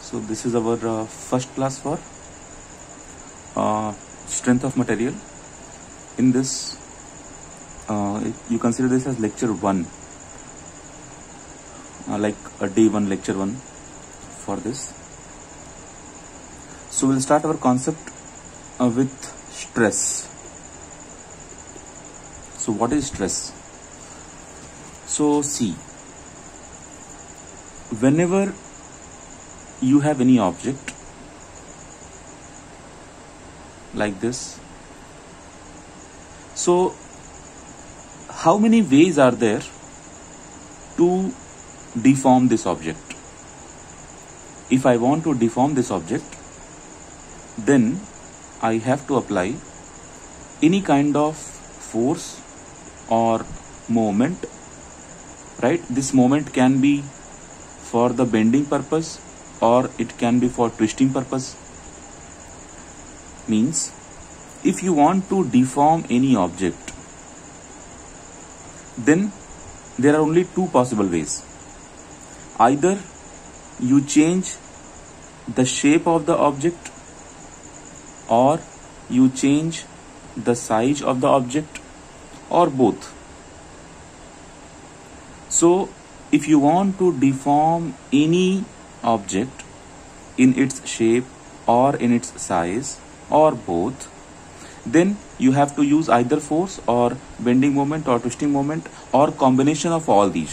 So this is our first class for strength of material. In this, you consider this as lecture 1, like a day 1, lecture 1 for this. So we'll start our concept with stress. So what is stress? So see, whenever you have any object like this, so how many ways are there to deform this object? If I want to deform this object, then I have to apply any kind of force or moment, right? This moment can be for the bending purpose or it can be for twisting purpose. Means if you want to deform any object, then there are only two possible ways. Either you change the shape of the object or you change the size of the object, or both. So if you want to deform any object in its shape or in its size or both, then you have to use either force or bending moment or twisting moment or combination of all these.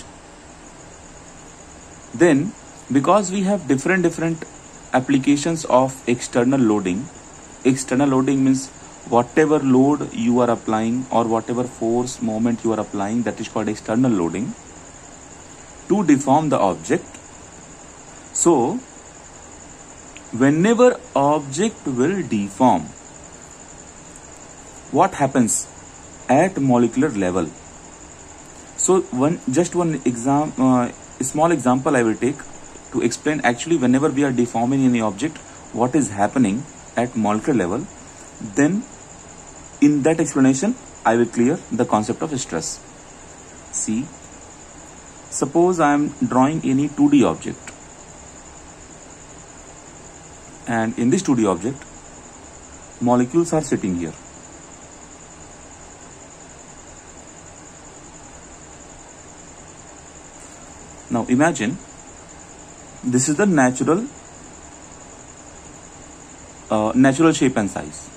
Then because we have different applications of external loading means whatever load you are applying or whatever force moment you are applying, that is called external loading, to deform the object. So whenever object will deform, what happens at molecular level? So small example I will take to explain actually whenever we are deforming any object, what is happening at molecular level. Then in that explanation I will clear the concept of stress. See, suppose I am drawing any 2D object, and in this 2D object molecules are sitting here. Now imagine this is the natural shape and size.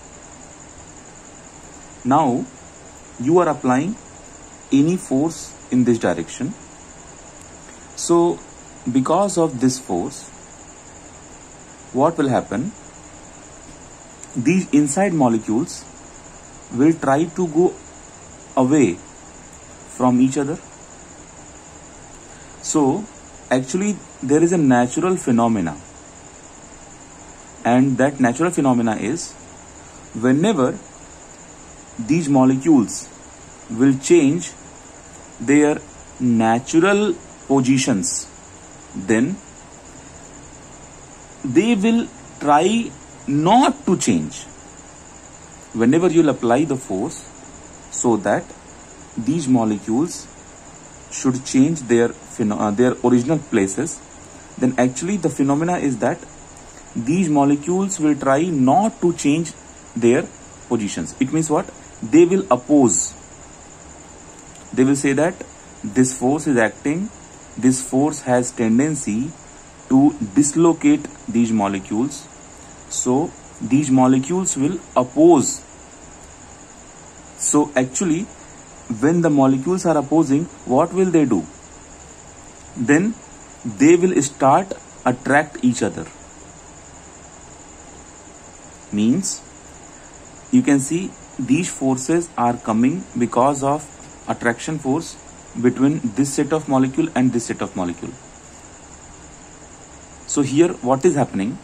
Now you are applying any force in this direction. So because of this force, what will happen? These inside molecules will try to go away from each other. So actually there is a natural phenomena, and that natural phenomena is whenever these molecules will change their natural positions, then they will try not to change whenever you will apply the force, so that these molecules should change their original places. Then actually the phenomena is that these molecules will try not to change their positions. It means what? They will oppose. They will say that this force is acting, this force has tendency to dislocate these molecules, so these molecules will oppose. So actually when the molecules are opposing, what will they do? Then they will start attract each other. Means you can see these forces are coming because of attraction force between this set of molecule and this set of molecule. So here what is happening?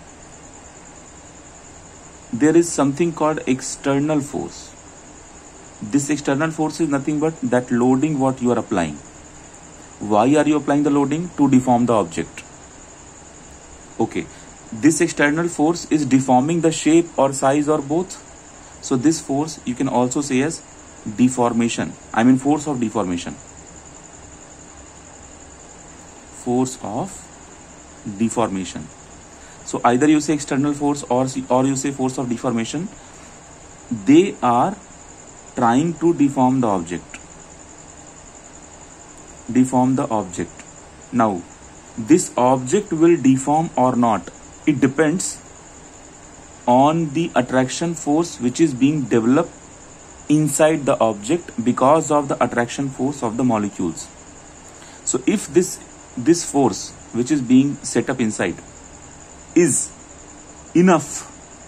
There is something called external force. This external force is nothing but that loading what you are applying. Why are you applying the loading? To deform the object. Okay, this external force is deforming the shape or size or both. So this force you can also say as deformation. I mean force of deformation. Force of deformation. So either you say external force or you say force of deformation. They are trying to deform the object. Deform the object. Now, this object will deform or not. It depends on the attraction force which is being developed inside the object because of the attraction force of the molecules. So if this force which is being set up inside is enough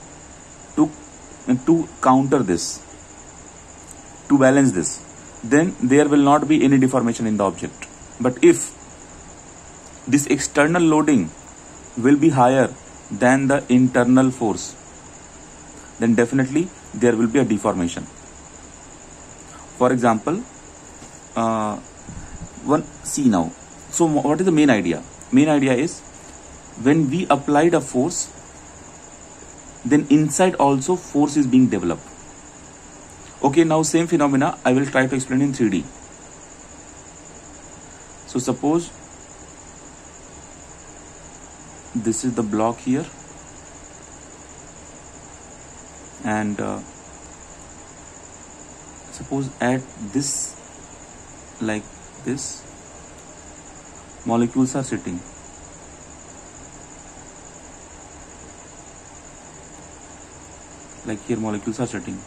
to counter this, to balance this, then there will not be any deformation in the object. But if this external loading will be higher than the internal force, then definitely there will be a deformation. For example, see now. So what is the main idea? Main idea is when we applied a force, then inside also force is being developed. Okay, now same phenomena I will try to explain in 3D. So suppose this is the block here, and suppose at this, like this, molecules are sitting. Like here molecules are sitting,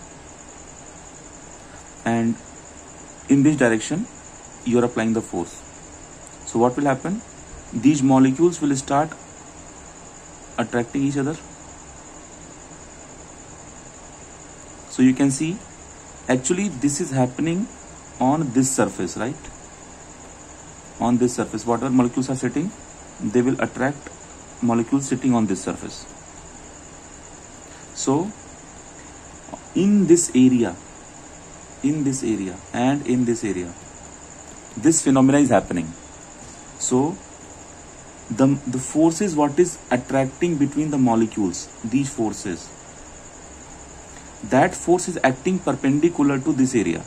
and in this direction you are applying the force. So what will happen? These molecules will start attracting each other. So you can see actually this is happening on this surface, right? On this surface, whatever molecules are sitting, they will attract molecules sitting on this surface. So in this area and in this area, this phenomena is happening. So the forces what is attracting between the molecules, these forces, that force is acting perpendicular to this area,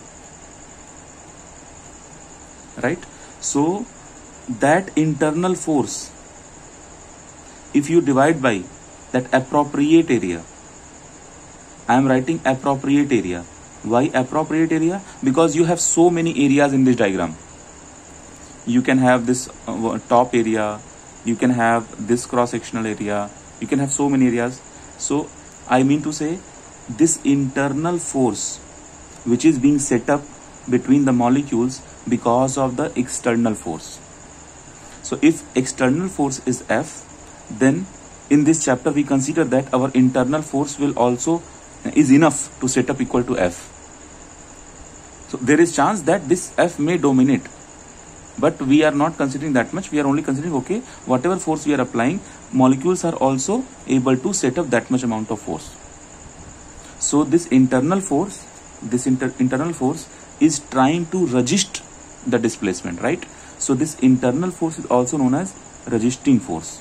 right? So that internal force, if you divide by that appropriate area, I am writing appropriate area. Why appropriate area? Because you have so many areas in this diagram. You can have this top area, you can have this cross-sectional area, you can have so many areas. So I mean to say, this internal force which is being set up between the molecules because of the external force. So if external force is F, then in this chapter we consider that our internal force will also is enough to set up equal to F. So there is chance that this F may dominate, but we are not considering that much. We are only considering, okay, whatever force we are applying, molecules are also able to set up that much amount of force. So this internal force, internal force is trying to resist the displacement, right? So this internal force is also known as resisting force.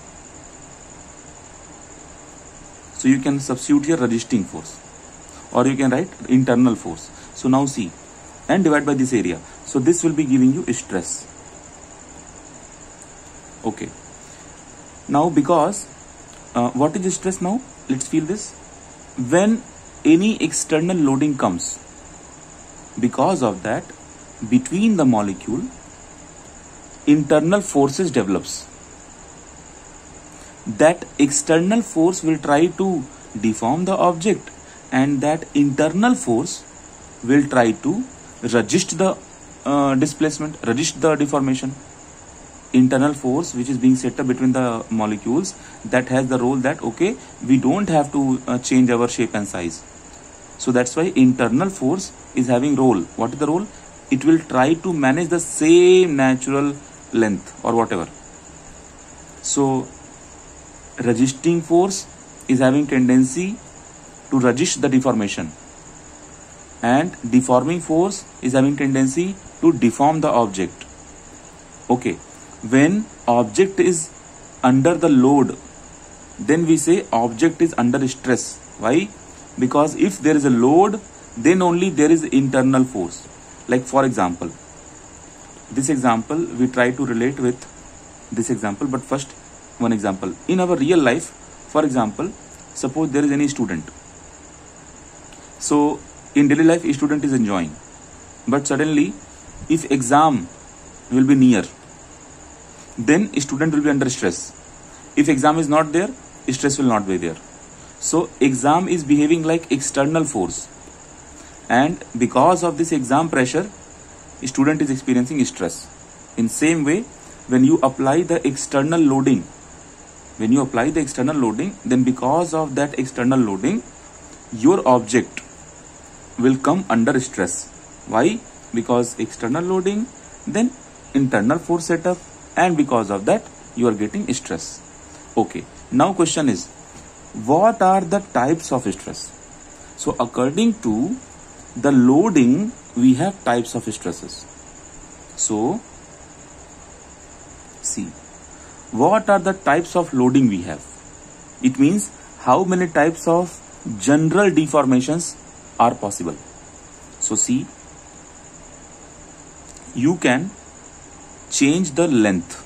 So you can substitute here resisting force, or you can write internal force. So now see, and divide by this area. So this will be giving you stress. Okay. Now because what is stress now? Let's feel this. When any external loading comes, because of that, between the molecule, internal forces develops. That external force will try to deform the object, and that internal force will try to resist the displacement, resist the deformation. Internal force which is being set up between the molecules, that has the role that, okay, we don't have to change our shape and size. So that's why internal force is having role. What is the role? It will try to manage the same natural length or whatever. So resisting force is having tendency to resist the deformation, and deforming force is having tendency to deform the object. Okay, when object is under the load, then we say object is under stress. Why? Because if there is a load, then only there is internal force. Like for example, this example we try to relate with this example, but first one example. In our real life, For example, suppose there is any student. So in daily life, a student is enjoying, but suddenly if exam will be near, then a student will be under stress. If exam is not there, stress will not be there. So exam is behaving like external force, and because of this exam pressure, student is experiencing stress. In same way, when you apply the external loading, then because of that external loading, your object will come under stress. Why? Because external loading, then internal force setup, and because of that you are getting stress. Okay, now question is, what are the types of stress? So according to the loading, we have types of stresses. So see, what are the types of loading we have? It means how many types of general deformations are possible. So see, you can change the length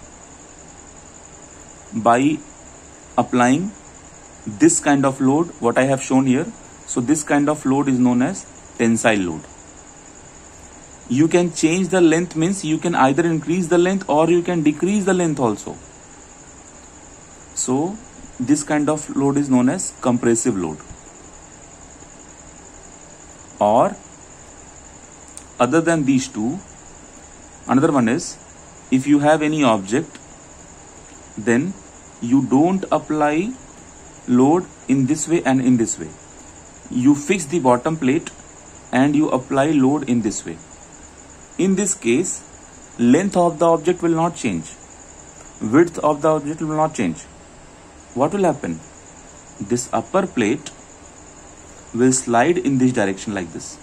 by applying this kind of load, what I have shown here. So this kind of load is known as tensile load. You can change the length, means you can either increase the length or you can decrease the length also. So this kind of load is known as compressive load. Or other than these two, another one is, if you have any object, then you don't apply load in this way and in this way. You fix the bottom plate and you apply load in this way. In this case, length of the object will not change, width of the object will not change. What will happen? This upper plate will slide in this direction like this.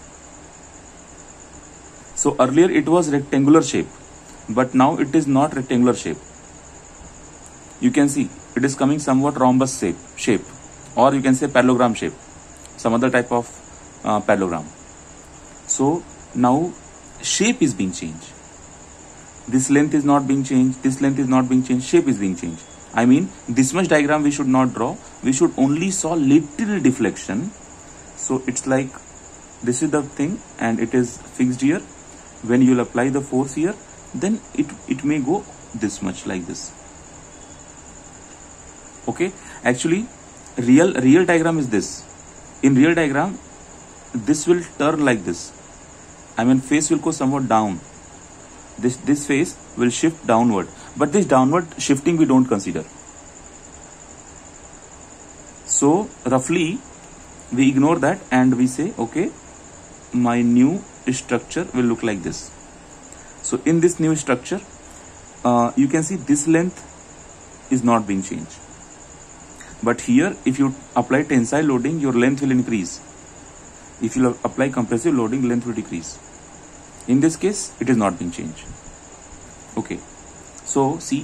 So earlier it was rectangular shape, but now it is not rectangular shape. You can see it is coming somewhat rhombus shape, or you can say parallelogram shape, some other type of parallelogram. So now shape is being changed. This length is not being changed, this length is not being changed, shape is being changed. I mean, this much diagram we should not draw, we should only saw little deflection. So it's like this is the thing and it is fixed here. When you will apply the force here, then it may go this much like this. Okay, actually real diagram is this. In real diagram, this will turn like this. I mean, face will go somewhat down. This face will shift downward, but this downward shifting we don't consider. So roughly we ignore that and we say, okay, my new structure will look like this. So in this new structure, you can see this length is not being changed. But here, if you apply tensile loading, your length will increase. If you apply compressive loading, length will decrease. In this case, it is not being changed. Okay. So see,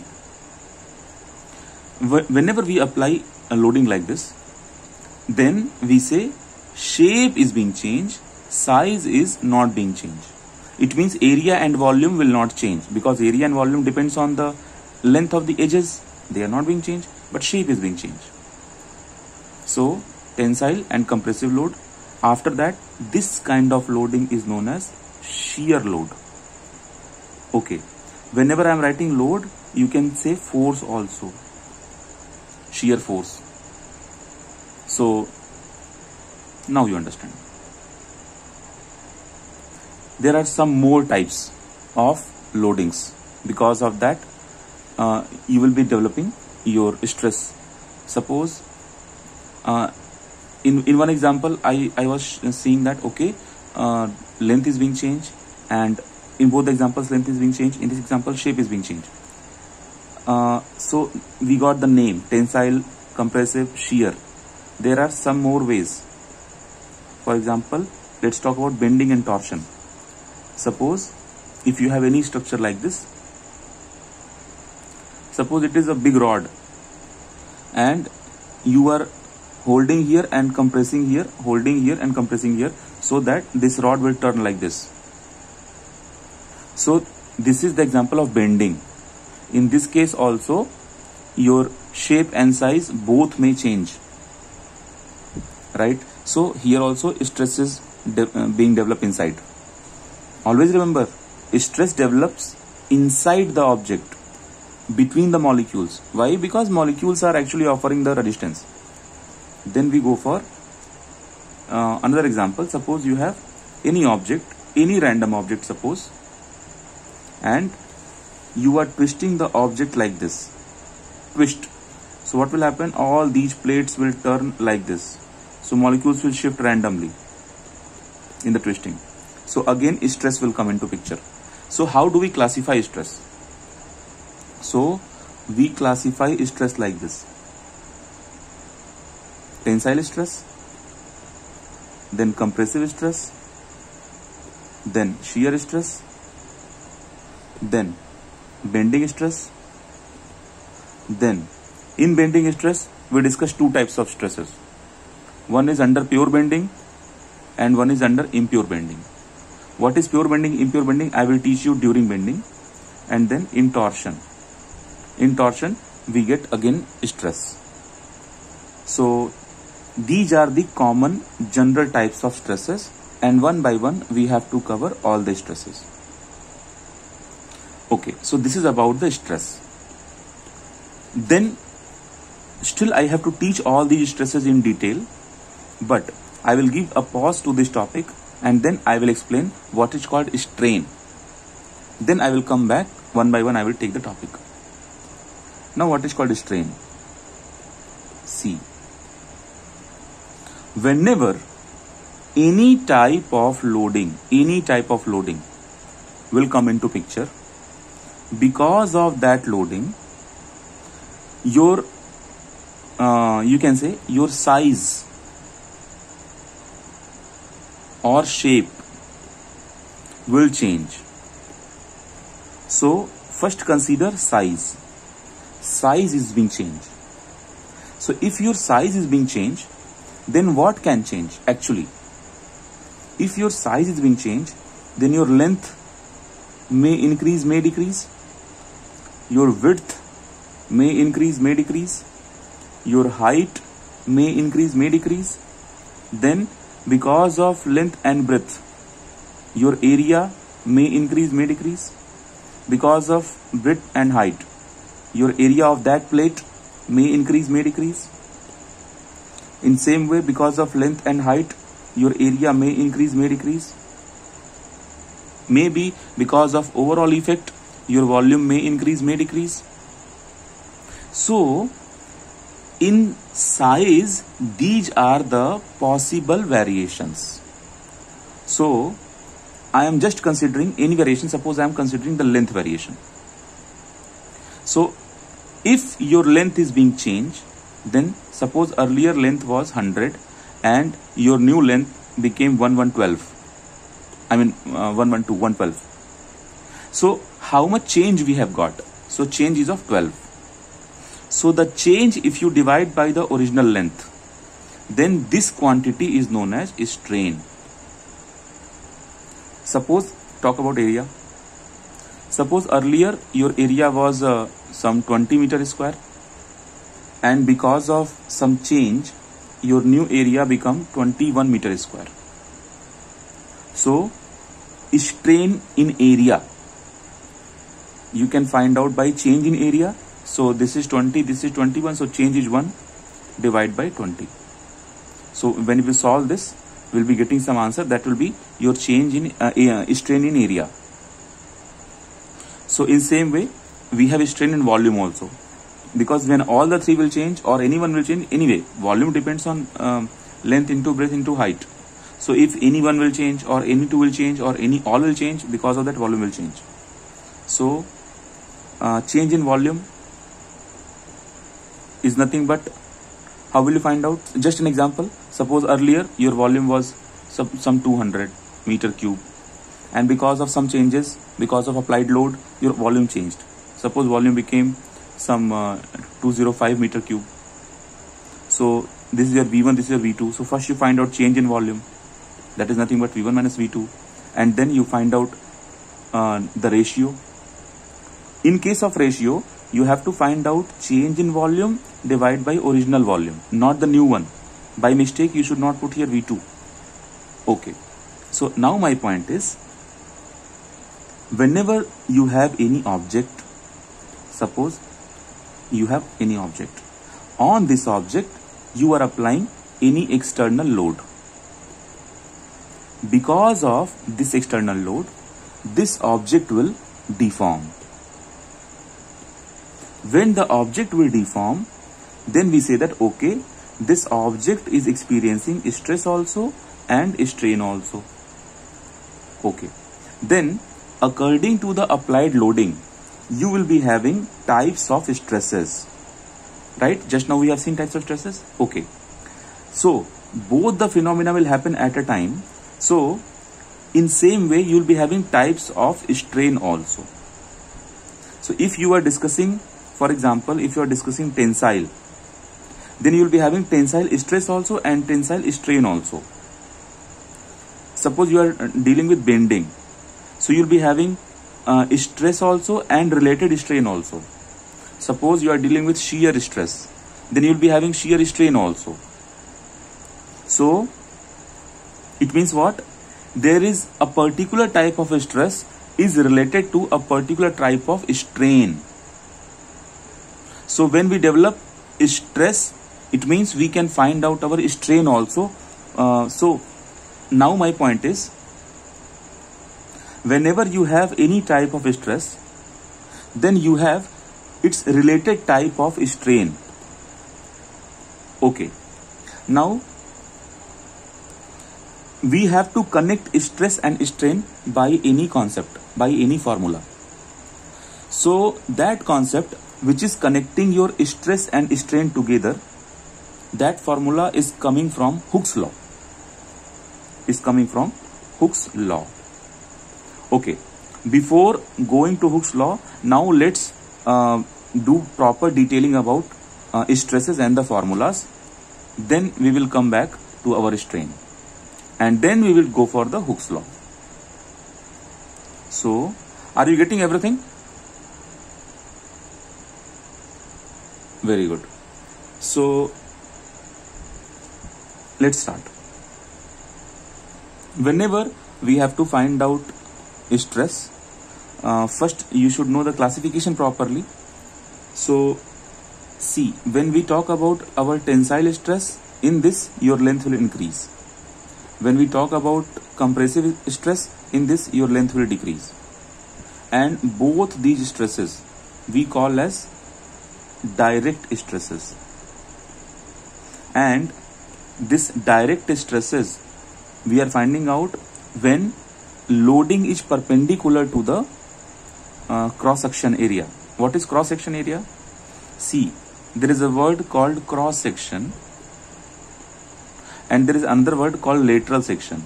whenever we apply a loading like this, then we say shape is being changed, size is not being changed. It means area and volume will not change, because area and volume depends on the length of the edges. They are not being changed, but shape is being changed. So tensile and compressive load. After that, this kind of loading is known as shear load. Okay. Whenever I am writing load, you can say force also. Shear force. So now you understand. There are some more types of loadings. Because of that, you will be developing your stress. Suppose in one example, I was seeing that, okay, length is being changed, and in both the examples length is being changed. In this example, shape is being changed. So we got the name tensile, compressive, shear. There are some more ways. For example, let's talk about bending and torsion. Suppose if you have any structure like this, suppose it is a big rod and you are holding here and compressing here, holding here and compressing here, so that this rod will turn like this. So this is the example of bending. In this case also, your shape and size both may change, right? So here also stress is being developed inside. Always remember, stress develops inside the object, between the molecules. Why? Because molecules are actually offering the resistance. Then we go for another example. Suppose you have any object, any random object suppose, and you are twisting the object like this. Twist. So what will happen? All these plates will turn like this. So molecules will shift randomly in the twisting. So again stress will come into picture. So how do we classify stress? So we classify stress like this: tensile stress, then compressive stress, then shear stress, then bending stress. Then in bending stress we discuss two types of stresses. One is under pure bending and one is under impure bending. What is pure bending, impure bending? I will teach you during bending. And then in torsion. In torsion we get again stress. So these are the common general types of stresses, and one by one we have to cover all the stresses. Okay, so this is about the stress. Then still I have to teach all these stresses in detail, but I will give a pause to this topic and then I will explain what is called strain. Then I will come back one by one. I will take the topic. Now what is called strain? See, whenever any type of loading will come into picture, because of that loading, your you can say your size or shape will change. So first consider size. Size is being changed. So if your size is being changed, then what can change actually? If your size is being changed, then your length may increase, may decrease. Your width may increase, may decrease. Your height may increase, may decrease. Then because of length and breadth, your area may increase, may decrease. Because of breadth and height, your area of that plate may increase, may decrease. In same way, because of length and height, your area may increase, may decrease. Maybe because of overall effect, your volume may increase, may decrease. So in size, these are the possible variations. So I am just considering any variation. Suppose I am considering the length variation. So if your length is being changed, then suppose earlier length was 100 and your new length became 112. I mean 112, 112. So how much change we have got? So change is of 12. So the change, if you divide by the original length, then this quantity is known as strain. Suppose, talk about area. Suppose earlier your area was some 20 meter square, and because of some change, your new area become 21 meter square. So strain in area you can find out by change in area. So this is 20, this is 21. So change is 1 divided by 20. So when we solve this, we'll be getting some answer. That will be your change in strain in area. So in same way, we have strain in volume also. Because when all the three will change or any one will change, anyway, volume depends on length into breadth into height. So if any one will change or any two will change or any all will change, because of that volume will change. So change in volume is nothing but, how will you find out? Just an example. Suppose earlier your volume was some 200 meter cube, and because of some changes, because of applied load, your volume changed. Suppose volume became some 205 meter cube. So this is your V1, this is your V2. So first you find out change in volume. That is nothing but V1 minus V2. And then you find out the ratio. In case of ratio, you have to find out change in volume divided by original volume, not the new one. By mistake, you should not put here V2. Okay. So now my point is, whenever you have any object, suppose you have any object, on this object you are applying any external load. Because of this external load, this object will deform. When the object will deform, then we say that okay, this object is experiencing stress also and strain also. Okay. Then according to the applied loading, you will be having types of stresses. Right? Just now we have seen types of stresses. Okay. So both the phenomena will happen at a time. So in same way, you will be having types of strain also. So if you are discussing, for example, if you are discussing tensile, then you will be having tensile stress also and tensile strain also. Suppose you are dealing with bending, so you will be having stress also and related strain also. Suppose you are dealing with shear stress, then you will be having shear strain also. So it means what? There is a particular type of stress is related to a particular type of strain. So when we develop stress, it means we can find out our strain also. So now my point is, whenever you have any type of stress, then you have its related type of strain. Okay. Now we have to connect stress and strain by any concept, by any formula. So that concept which is connecting your stress and strain together, that formula is coming from Hooke's law. Okay. Before going to Hooke's law, now let's do proper detailing about stresses and the formulas. Then we will come back to our strain. And then we will go for the Hooke's law. So, are you getting everything? Very good. So, let's start. Whenever we have to find out stress, first you should know the classification properly. So, see, when we talk about our tensile stress, in this your length will increase. When we talk about compressive stress, in this your length will decrease. And both these stresses we call as direct stresses. And this direct stresses we are finding out when loading is perpendicular to the cross-section area. What is cross-section area? See, there is a word called cross-section, and there is another word called lateral section.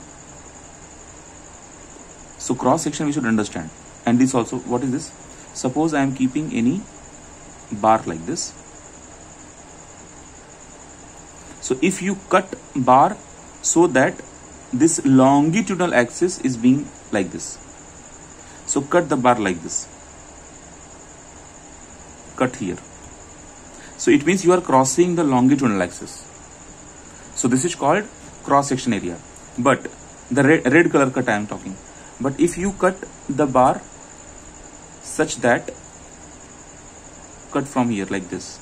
So cross section we should understand. And this also, what is this? Suppose I am keeping any bar like this. So if you cut bar so that this longitudinal axis is being like this. So cut the bar like this. Cut here. So it means you are crossing the longitudinal axis. So this is called cross-section area. But the red color cut I am talking. But if you cut the bar such that, cut from here like this,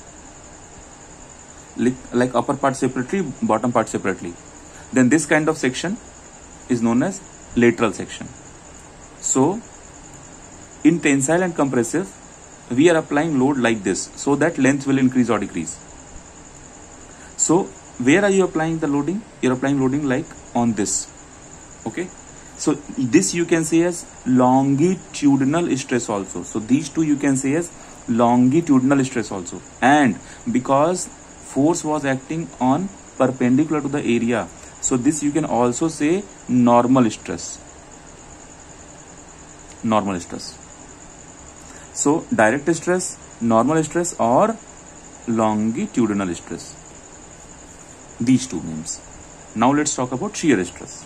like upper part separately, bottom part separately, then this kind of section is known as lateral section. So in tensile and compressive, we are applying load like this so that length will increase or decrease. So where are you applying the loading? You're applying loading like on this. Okay. So this you can say as longitudinal stress also. So these two you can say as longitudinal stress also. And because force was acting on perpendicular to the area, so this you can also say normal stress. Normal stress. So direct stress, normal stress, or longitudinal stress. These two names. Now let's talk about shear stress.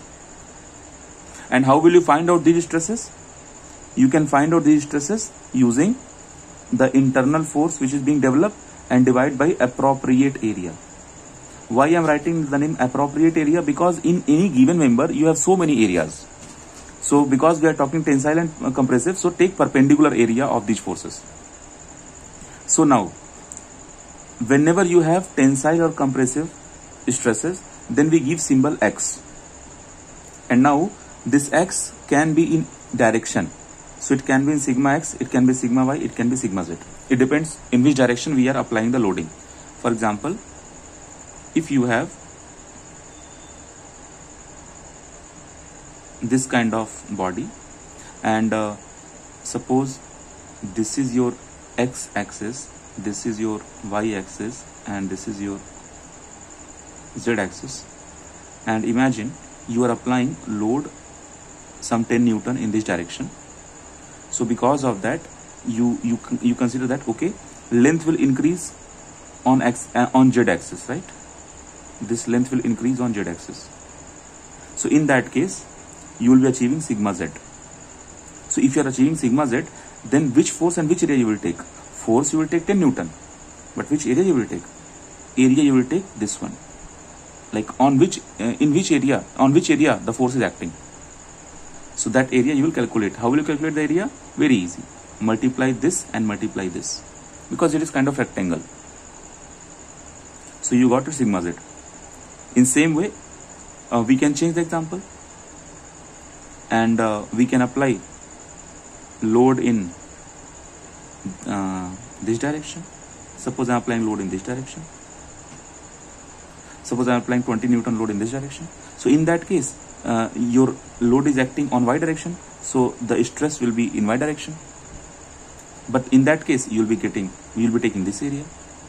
And how will you find out these stresses? You can find out these stresses using the internal force which is being developed and divide by appropriate area. Why I am writing the name appropriate area? Because in any given member you have so many areas. So because we are talking tensile and compressive, so take perpendicular area of these forces. So now, whenever you have tensile or compressive stresses, then we give symbol X. And now this X can be in direction. So it can be in sigma X, it can be sigma Y, it can be sigma Z. It depends in which direction we are applying the loading. For example, if you have this kind of body and suppose this is your X axis, this is your Y axis, and this is your Z axis, and imagine you are applying load some 10 Newton in this direction. So because of that, you consider that okay, length will increase on Z axis, right? This length will increase on Z axis. So in that case, you will be achieving sigma Z. So if you are achieving sigma Z, then which force and which area you will take? Force you will take 10 Newton, but which area you will take? Area you will take this one. Like on which area the force is acting. So that area you will calculate. How will you calculate the area? Very easy. Multiply this and multiply this, because it is kind of rectangle. So you got your sigma Z. In same way, we can change the example and we can apply load in this direction. Suppose I am applying load in this direction. Suppose I am applying 20 Newton load in this direction. So in that case, your load is acting on Y direction, so the stress will be in Y direction. But in that case, you will be taking this area.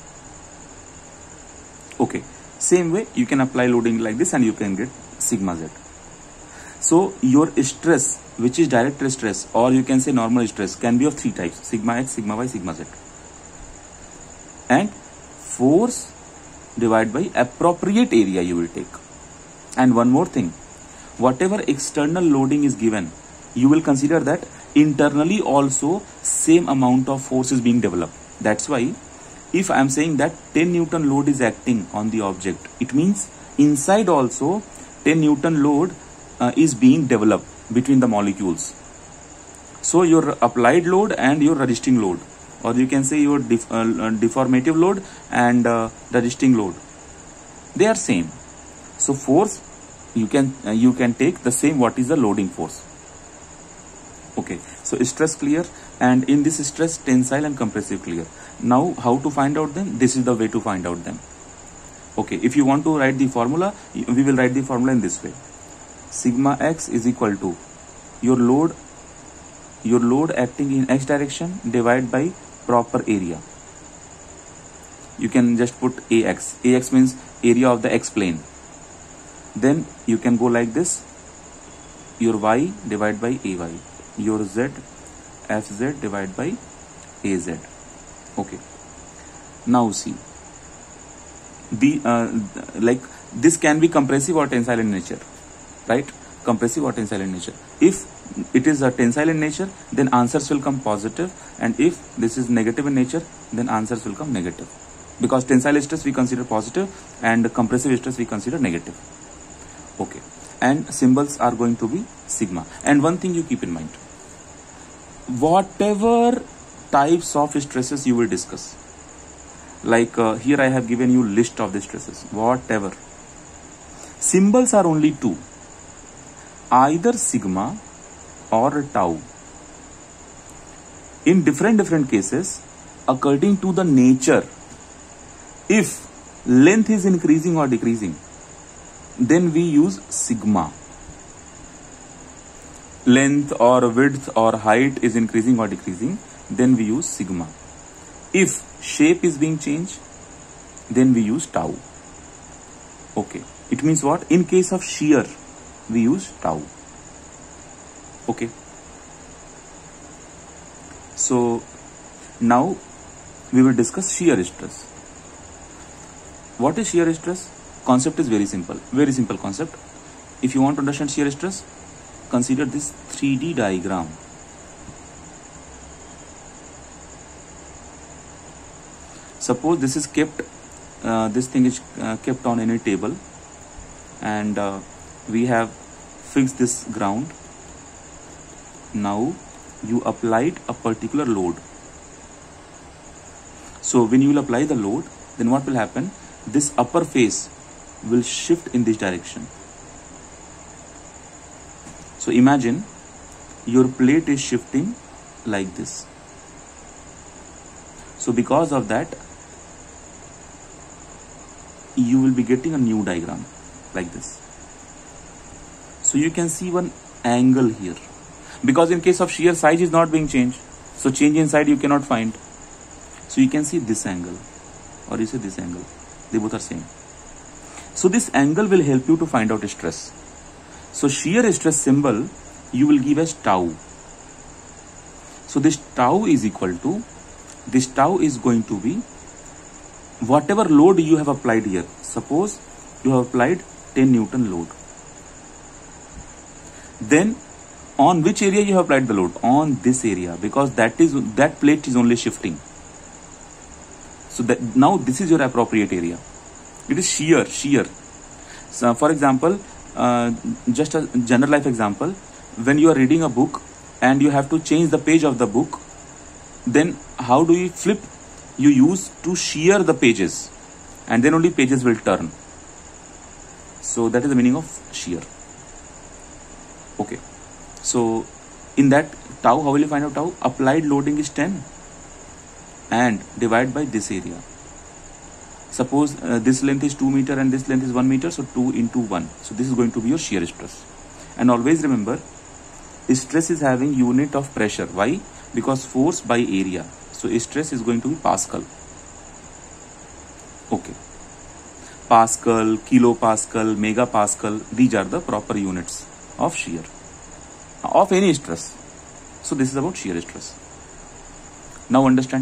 Okay. Same way, you can apply loading like this and you can get sigma Z. So your stress, which is direct stress, or you can say normal stress, can be of three types: sigma X, sigma Y, sigma Z. And force divided by appropriate area you will take. And one more thing, whatever external loading is given, you will consider that internally also same amount of force is being developed. That's why if I am saying that 10 Newton load is acting on the object, it means inside also 10 Newton load is being developed between the molecules. So your applied load and your resisting load, or you can say your deformative load and resisting load, they are same. So force you can take the same what is the loading force. Okay, so stress clear, and in this stress tensile and compressive clear. Now how to find out them? This is the way to find out them. Okay, if you want to write the formula, we will write the formula in this way: sigma X is equal to your load acting in X direction divided by proper area. You can just put AX. AX means area of the X plane. Then you can go like this: your Y divided by AY, your Z FZ divided by AZ. Okay. Now see, like this can be compressive or tensile in nature, right? Compressive or tensile in nature. If it is a tensile in nature, then answers will come positive, and if this is negative in nature, then answers will come negative. Because tensile stress we consider positive and compressive stress we consider negative. Okay, and symbols are going to be sigma. And one thing you keep in mind, whatever types of stresses you will discuss, like here I have given you list of the stresses, whatever, symbols are only two, either sigma or tau. In different cases, according to the nature, if length is increasing or decreasing, then we use sigma. Length or width or height is increasing or decreasing, then we use sigma. If shape is being changed, then we use tau. Okay, it means what? In case of shear, we use tau. Okay, so now we will discuss shear stress. What is shear stress? Concept is very simple concept. If you want to understand shear stress, consider this 3D diagram. Suppose this is kept, this thing is kept on any table, and we have fixed this ground. Now you applied a particular load. So when you will apply the load, then what will happen? This upper face will shift in this direction. So imagine your plate is shifting like this. So because of that, you will be getting a new diagram like this. So you can see one angle here, because in case of shear, size is not being changed, so change in side you cannot find. So you can see this angle, or you say this angle, they both are same. So this angle will help you to find out stress. So shear stress symbol you will give as tau. So this tau is equal to, this tau is going to be whatever load you have applied here. Suppose you have applied 10 Newton load. Then on which area you have applied the load? On this area, because that plate is only shifting. So that now this is your appropriate area. It is shear. So for example, just a general life example, when you are reading a book and you have to change the page of the book, then how do you flip? You use to shear the pages, and then only pages will turn. So that is the meaning of shear. Okay. So in that tau, how will you find out tau? Applied loading is 10 and divide by this area. Suppose this length is 2 meter and this length is 1 meter, so 2 into 1. So this is going to be your shear stress. And always remember, stress is having unit of pressure. Why? Because force by area. So stress is going to be Pascal. Okay. Pascal, kilopascal, megapascal, these are the proper units of shear, of any stress. So this is about shear stress. Now understand.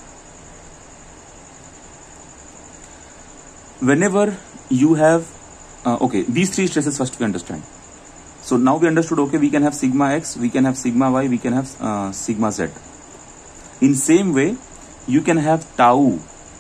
Whenever you have, okay, these three stresses first we understand. So now we understood, okay, we can have sigma x, we can have sigma y, we can have sigma z. In same way, you can have tau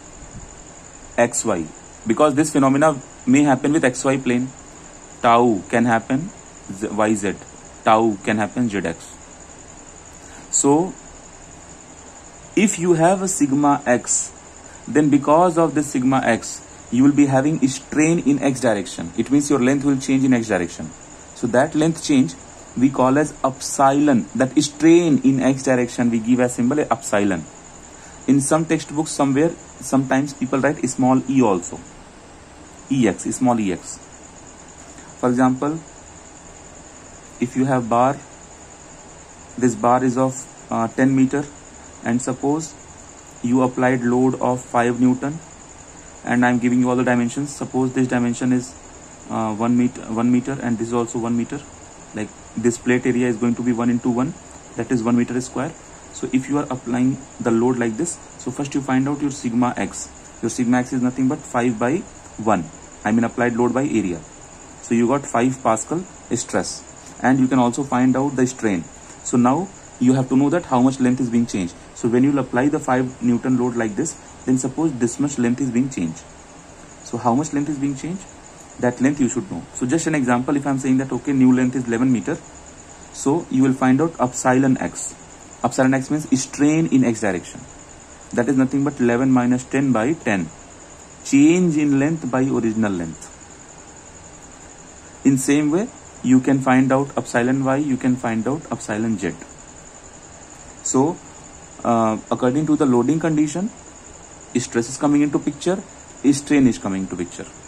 xy, because this phenomena may happen with xy plane. Tau can happen yz, tau can happen zx. So if you have a sigma x, then because of this sigma x, you will be having strain in x direction. It means your length will change in x direction. So that length change we call as epsilon. That strain in x direction we give as symbol epsilon. In some textbooks somewhere, sometimes people write small e also. Ex, small ex. For example, if you have bar, this bar is of 10 meter, and suppose you applied load of 5 Newton, and I am giving you all the dimensions. Suppose this dimension is 1 meter and this is also 1 meter. Like this plate area is going to be 1 into 1, that is 1 meter square. So if you are applying the load like this, so first you find out your sigma x. Your sigma x is nothing but 5 by 1. I mean applied load by area. So you got 5 Pascal stress, and you can also find out the strain. So now you have to know that how much length is being changed. So when you will apply the 5 Newton load like this, then suppose this much length is being changed. So how much length is being changed? That length you should know. So just an example, if I am saying that, okay, new length is 11 meter. So you will find out epsilon x. Epsilon x means strain in x direction. That is nothing but 11 minus 10 by 10. Change in length by original length. In same way, you can find out epsilon y, you can find out epsilon z. So according to the loading condition, stress is coming into picture, strain is coming into picture.